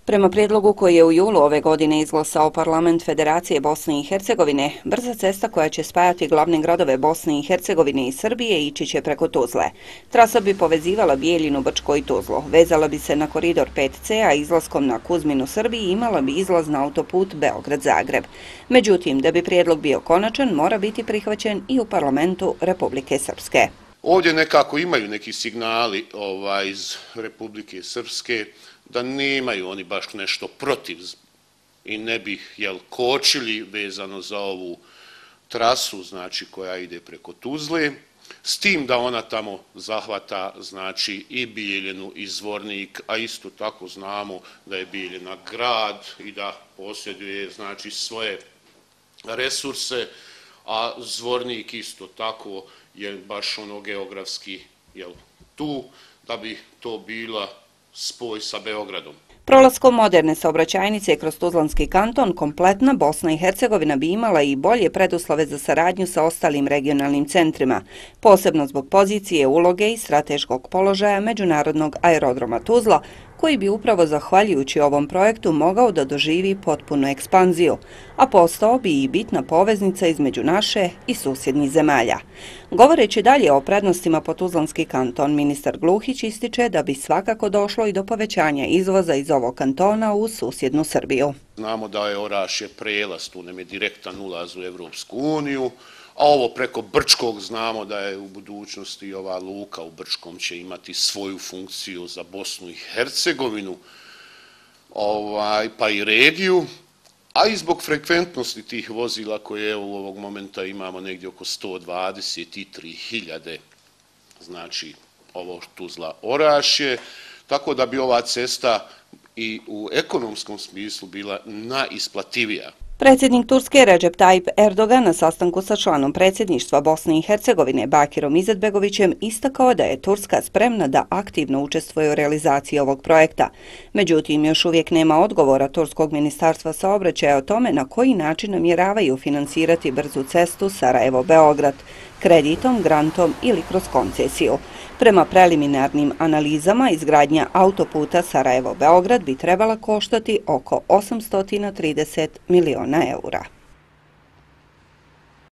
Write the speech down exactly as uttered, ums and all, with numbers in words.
Prema prijedlogu koji je u julu ove godine izglasao Parlament Federacije Bosne i Hercegovine, brza cesta koja će spajati glavne gradove Bosne i Hercegovine i Srbije ići će preko Tuzle. Trasa bi povezivala Bijeljinu, Brčko i Tuzlu, vezala bi se na koridor pet ce, a izlaskom na Kuzminu Srbiji imala bi izlaz na autoput Beograd-Zagreb. Međutim, da bi prijedlog bio konačan, mora biti prihvaćen i u Parlamentu Republike Srpske. Ovdje nekako imaju neki signali ovaj, iz Republike Srpske da nemaju oni baš nešto protiv i ne bi jel, kočili vezano za ovu trasu, znači koja ide preko Tuzle, s tim da ona tamo zahvata znači i Bijeljinu i Zvornik, a isto tako znamo da je Bijeljina grad i da posjeduje znači svoje resurse, a Zvornik isto tako je baš ono geografski jel, tu, da bi to bila spoj sa Beogradom. Prolaskom moderne saobraćajnice kroz Tuzlanski kanton, kompletna Bosna i Hercegovina bi imala i bolje preduslove za saradnju sa ostalim regionalnim centrima, posebno zbog pozicije, uloge i strateškog položaja međunarodnog aerodroma Tuzla, koji bi upravo zahvaljujući ovom projektu mogao da doživi potpunu ekspanziju, a postao bi i bitna poveznica između naše i susjednih zemalja. Govoreći dalje o prednostima po Tuzlanski kanton, ministar Gluhić ističe da bi svakako došlo i do povećanja izvoza iz ovog kantona u susjednu Srbiju. Znamo da je Orašje prelaz, tu nam je direktan ulaz u Evropsku uniju, a ovo preko Brčkog znamo da je u budućnosti ova luka u Brčkom će imati svoju funkciju za Bosnu i Hercegovinu, ovaj, pa i regiju, a i zbog frekventnosti tih vozila koje u ovog momenta imamo negdje oko sto dvadeset tri hiljade, znači ovo Tuzla Orašje, tako da bi ova cesta i u ekonomskom smislu bila najisplativija. Predsjednik Turske Recep Tayyip Erdogan na sastanku sa članom predsjedništva Bosne i Hercegovine Bakirom Izetbegovićem istakao da je Turska spremna da aktivno učestvuje u realizaciji ovog projekta. Međutim, još uvijek nema odgovora Turskog ministarstva saobraćaja o tome na koji način namjeravaju finansirati brzu cestu Sarajevo-Beograd, kreditom, grantom ili kroz koncesiju. Prema preliminarnim analizama, izgradnja autoputa Sarajevo-Beograd bi trebala koštati oko osamsto trideset miliona eura.